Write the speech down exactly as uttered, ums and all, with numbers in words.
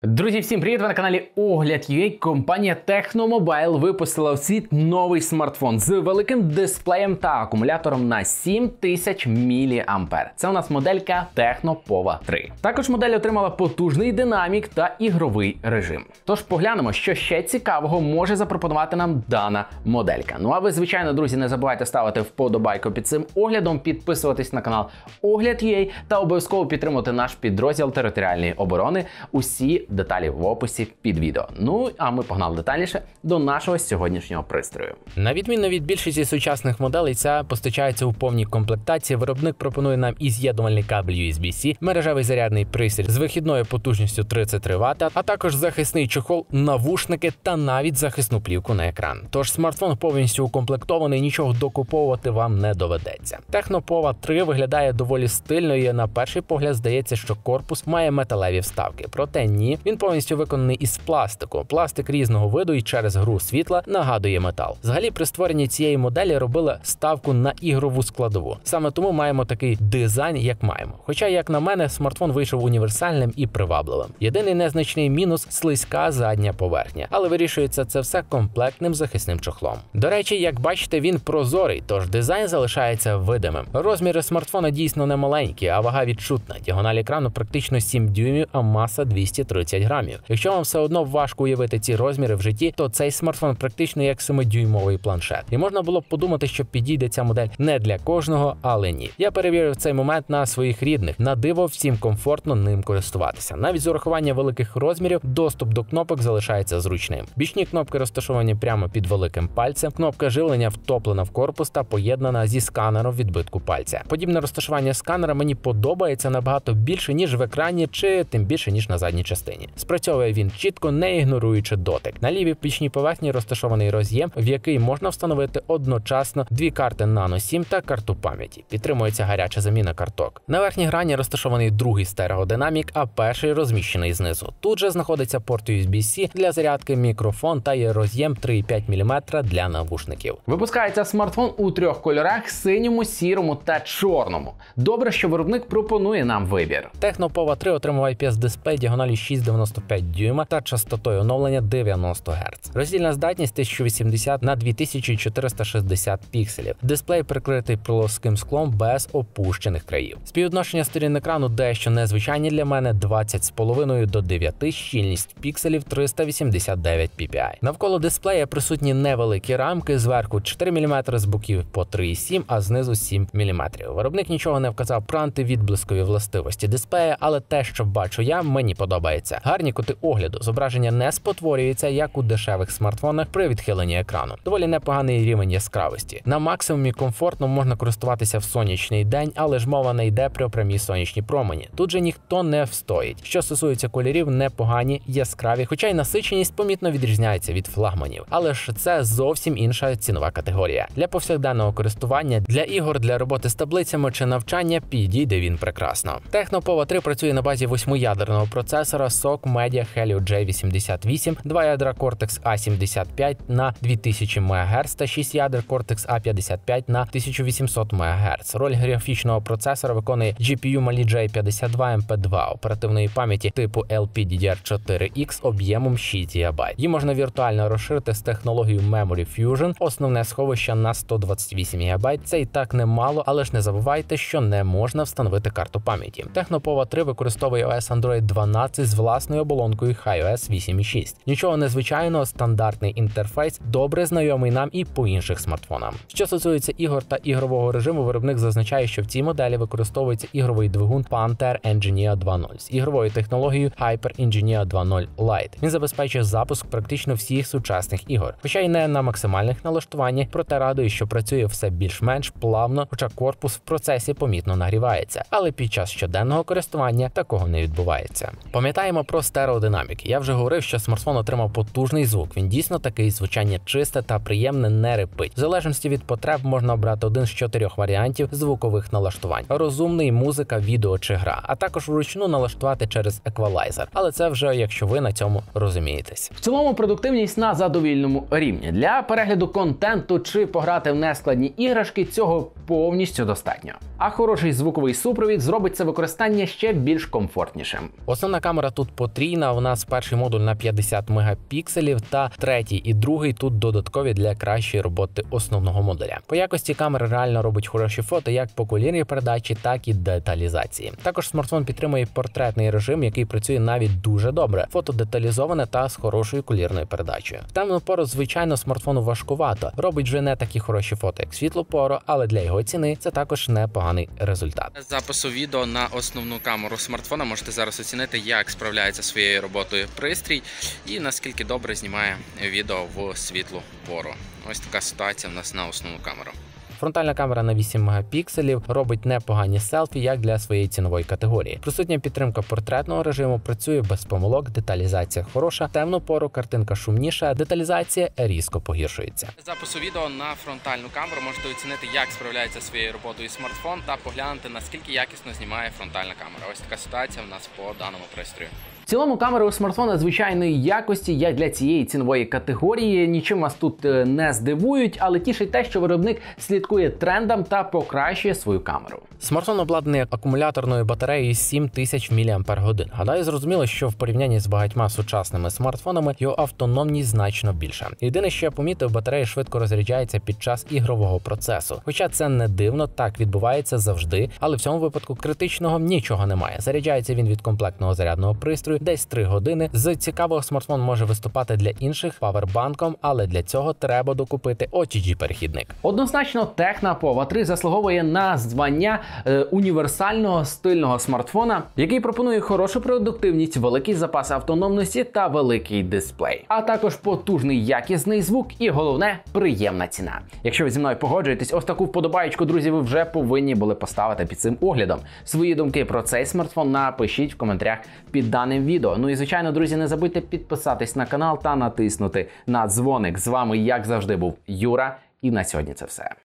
Друзі, всім привіт! Ви на каналі Огляд.ua. Компанія Техномобайл випустила в світ новий смартфон з великим дисплеєм та акумулятором на сім тисяч міліампер. Це у нас моделька Технопова три. Також модель отримала потужний динамік та ігровий режим. Тож поглянемо, що ще цікавого може запропонувати нам дана моделька. Ну а ви, звичайно, друзі, не забувайте ставити вподобайку під цим оглядом, підписуватись на канал Огляд.ua та обов'язково підтримувати наш підрозділ територіальної оборони. Усі деталі в описі під відео. Ну, а ми погнали детальніше до нашого сьогоднішнього пристрою. На відміну від більшості сучасних моделей, ця постачається у повній комплектації. Виробник пропонує нам і з'єднувальний кабель ю ес бі-C, мережевий зарядний пристрій з вихідною потужністю тридцять три ватта, а також захисний чохол, навушники та навіть захисну плівку на екран. Тож смартфон повністю укомплектований, нічого докуповувати вам не доведеться. Технопова три виглядає доволі стильно і на перший погляд здається, що корпус має металеві вставки. Проте ні, він повністю виконаний із пластику. Пластик різного виду і через гру світла нагадує метал. Взагалі, при створенні цієї моделі робили ставку на ігрову складову. Саме тому маємо такий дизайн, як маємо. Хоча, як на мене, смартфон вийшов універсальним і привабливим. Єдиний незначний мінус – слизька задня поверхня. Але вирішується це все комплектним захисним чохлом. До речі, як бачите, він прозорий, тож дизайн залишається видимим. Розміри смартфона дійсно не маленькі, а вага відчутна. Діагональ екрану практично сім дюймів, а маса двісті тридцять грамів. Якщо вам все одно важко уявити ці розміри в житті, то цей смартфон практично як семидюймовий планшет. І можна було б подумати, що підійде ця модель не для кожного, але ні. Я перевірив цей момент на своїх рідних. На диво, всім комфортно ним користуватися. Навіть з урахування великих розмірів, доступ до кнопок залишається зручним. Бічні кнопки розташовані прямо під великим пальцем, кнопка живлення втоплена в корпус та поєднана зі сканером відбитку пальця. Подібне розташування сканера мені подобається набагато більше, ніж в екрані, чи тим більше, ніж на задній частині. Спрацьовує він чітко, не ігноруючи дотик. На лівій пічній поверхні розташований роз'єм, в який можна встановити одночасно дві карти Nano сім та карту пам'яті. Підтримується гаряча заміна карток. На верхній грані розташований другий стереодинамік, а перший розміщений знизу. Тут же знаходиться порт ю ес бі-C для зарядки, мікрофон та є роз'єм три і п'ять міліметра для навушників. Випускається смартфон у трьох кольорах – синьому, сірому та чорному. Добре, що виробник пропонує нам вибір. Технопова три отримує ай пі ес-дисплей діагоналю шість цілих дев'яносто п'ять дюйма та частотою оновлення дев'яносто герц. Роздільна здатність тисяча вісімдесят на дві тисячі чотириста шістдесят пікселів. Дисплей прикритий плоским склом без опущених країв. Співвідношення сторін екрану дещо незвичайні для мене – двадцять з половиною до дев'яти, щільність пікселів триста вісімдесят дев'ять пі пі ай. Навколо дисплея присутні невеликі рамки, зверху чотири міліметри, з боків по три і сім, а знизу сім міліметрів. Виробник нічого не вказав про антивідблискові властивості дисплея, але те, що бачу я, мені подобається. Гарні кути огляду, зображення не спотворюється, як у дешевих смартфонах при відхиленні екрану. Доволі непоганий рівень яскравості. На максимумі комфортно можна користуватися в сонячний день, але ж мова не йде про прямі сонячні промені. Тут же ніхто не встоїть. Що стосується кольорів, непогані, яскраві, хоча й насиченість помітно відрізняється від флагманів. Але ж це зовсім інша цінова категорія. Для повсякденного користування, для ігор, для роботи з таблицями чи навчання підійде він прекрасно. Технопова три працює на базі восьмиядерного процесора сок Media Helio джей вісімдесят вісім, два ядра Cortex а сімдесят п'ять на дві тисячі мегагерц та шість ядер Cortex а п'ятдесят п'ять на тисячу вісімсот мегагерц. Роль графічного процесора виконує джі пі ю Mali джей п'ятдесят два ем пі два оперативної пам'яті типу ел пі ді ді ар чотири ікс об'ємом шість гігабайт. Її можна віртуально розширити з технологією Memory Fusion, основне сховище на сто двадцять вісім гігабайт. Це і так немало, але ж не забувайте, що не можна встановити карту пам'яті. Технопова три використовує о ес Android дванадцять з власною оболонкою HiOS вісім і шість. Нічого незвичайного, стандартний інтерфейс, добре знайомий нам і по інших смартфонах. Що стосується ігор та ігрового режиму, виробник зазначає, що в цій моделі використовується ігровий двигун Panther Engineer два нуль з ігровою технологією Hyper Engineer два нуль Lite. Він забезпечує запуск практично всіх сучасних ігор, хоча й не на максимальних налаштуваннях, проте радує, що працює все більш-менш плавно, хоча корпус в процесі помітно нагрівається. Але під час щоденного користування такого не відбувається. Пам'ятаємо про стереодинамік. Я вже говорив, що смартфон отримав потужний звук. Він дійсно такий, звучання чисте та приємне, не рипить. В залежності від потреб можна обрати один з чотирьох варіантів звукових налаштувань. Розумний, музика, відео чи гра. А також вручну налаштувати через еквалайзер. Але це вже якщо ви на цьому розумієтесь. В цілому продуктивність на задовільному рівні. Для перегляду контенту чи пограти в нескладні іграшки цього повністю достатньо. А хороший звуковий супровід зробить це використання ще більш комфортнішим. Основна камера тут потрійна. У нас перший модуль на п'ятдесят мегапікселів та третій і другий тут додаткові для кращої роботи основного модуля. По якості камера реально робить хороші фото як по колірній передачі, так і деталізації. Також смартфон підтримує портретний режим, який працює навіть дуже добре. Фото деталізоване та з хорошою колірною передачею. В темну пору, звичайно, смартфону важкувато. Робить вже не такі хороші фото, як світлу пору, але для його ціни це також непоганий результат. З запису відео на основну камеру смартфона можете зараз оцінити, як справляється своєю роботою пристрій і наскільки добре знімає відео в світлу пору. Ось така ситуація в нас на основну камеру. Фронтальна камера на вісім мегапікселів робить непогані селфі, як для своєї цінової категорії. Присутня підтримка портретного режиму, працює без помилок, деталізація хороша, темну пору картинка шумніша, деталізація різко погіршується. З запису відео на фронтальну камеру можете оцінити, як справляється своєю роботою смартфон та поглянути, наскільки якісно знімає фронтальна камера. Ось така ситуація в нас по даному пристрою. В цілому камери у смартфона звичайної якості, як для цієї цінової категорії. Нічим вас тут не здивують, але тішить те, що виробник слідкує трендам та покращує свою камеру. Смартфон обладнаний акумуляторною батареєю сім тисяч міліампер-годин. Гадаю, зрозуміло, що в порівнянні з багатьма сучасними смартфонами його автономність значно більша. Єдине, що я помітив, батарея швидко розряджається під час ігрового процесу. Хоча це не дивно, так відбувається завжди, але в цьому випадку критичного нічого немає. Заряджається він від комплектного зарядного пристрою десь три години. З цікавого смартфон може виступати для інших павербанком, але для цього треба докупити о ті джі-перехідник. Однозначно, Tecno Pova три заслуговує на звання е, універсального стильного смартфона, який пропонує хорошу продуктивність, великий запас автономності та великий дисплей. А також потужний якісний звук і, головне, приємна ціна. Якщо ви зі мною погоджуєтесь, ось таку вподобаєчку, друзі, ви вже повинні були поставити під цим оглядом. Свої думки про цей смартфон напишіть в коментарях під даним відео. Ну і, звичайно, друзі, не забудьте підписатись на канал та натиснути на дзвоник. З вами, як завжди, був Юра, і на сьогодні це все.